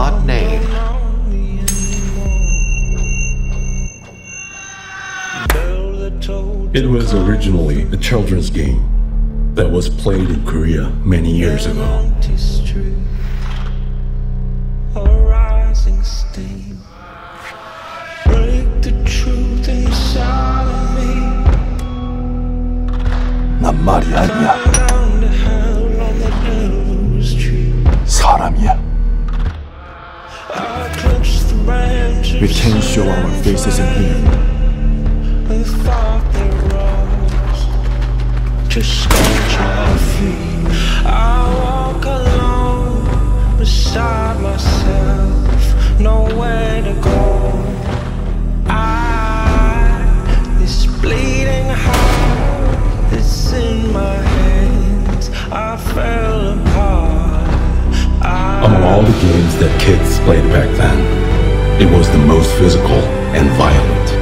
odd name. It was originally a children's game that was played in Korea many years ago. 난 말이 아니야. 사람이야. We can't show our faces in here. To sculpt your feet, I walk alone beside myself, nowhere to go. This bleeding heart that's in my hands, I fell apart. Among all the games that kids played back then, it was the most physical and violent.